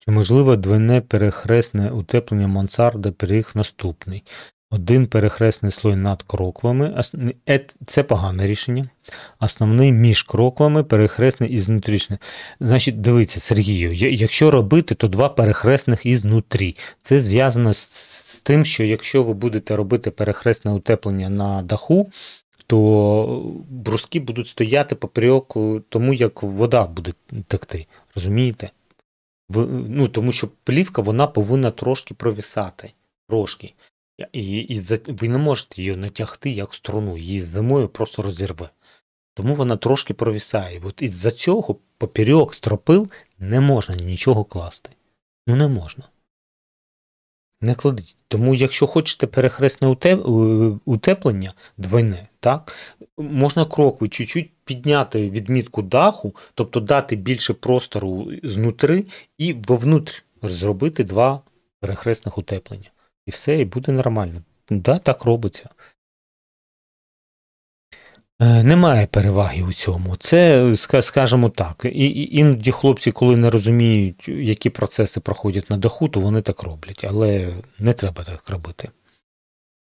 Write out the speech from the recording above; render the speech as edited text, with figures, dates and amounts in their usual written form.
Чи можливо двойне перехресне утеплення мансарди пиріг наступний? Один перехресний слой над кроквами, це погане рішення. Основний між кроквами, перехресний із внутрішніх. Значить, дивіться, Сергію, якщо робити, то два перехресних ізнутрі. Це зв'язано з тим, що якщо ви будете робити перехресне утеплення на даху, то бруски будуть стояти поперек тому, як вода буде текти. Розумієте? Тому що плівка, вона повинна трошки провісати. Трошки. І ви не можете її натягти як струну, її зимою просто розірве. Тому вона трошки провісає. От із-за цього поперек стропил не можна нічого класти. Не можна. Не кладіть. Тому якщо хочете перехресне утеплення, двойне, так, можна крокви чуть-чуть підняти відмітку даху, тобто дати більше простору знутри і вовнутрь зробити два перехресних утеплення. І все, і буде нормально. Да, так робиться. Немає переваги у цьому. Це, скажімо так, іноді хлопці, коли не розуміють, які процеси проходять на даху, то вони так роблять. Але не треба так робити.